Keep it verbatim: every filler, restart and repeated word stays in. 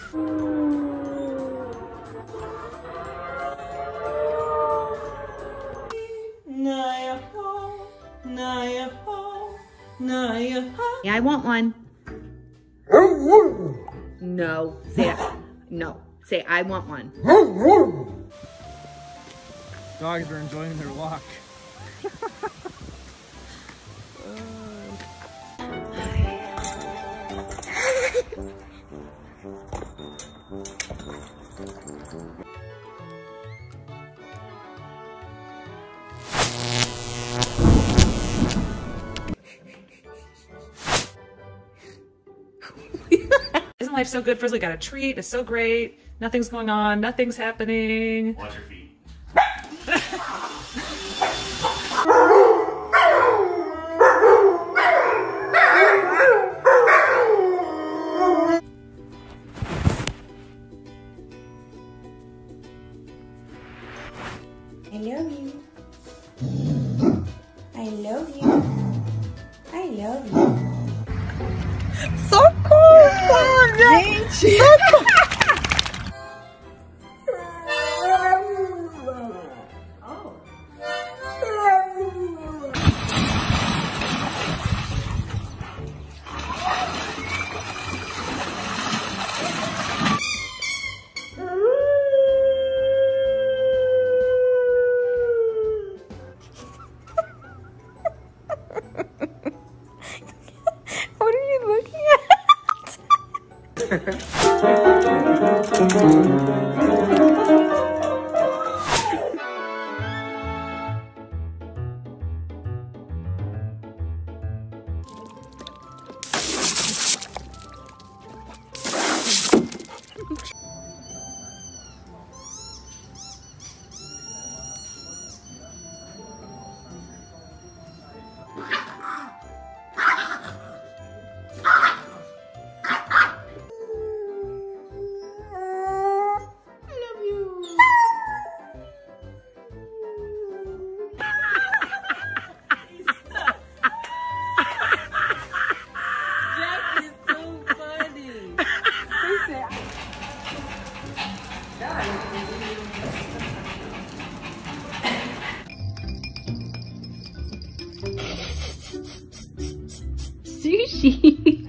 Yeah, I want one. No, say it. No, say I want one. Dogs are enjoying their walk. Isn't life so good? Frizzly got a treat. It's so great. Nothing's going on. Nothing's happening. Watch your feet. I love you. I love you. I love you. So cool! Oh, so cool! What are you looking at? Sushi.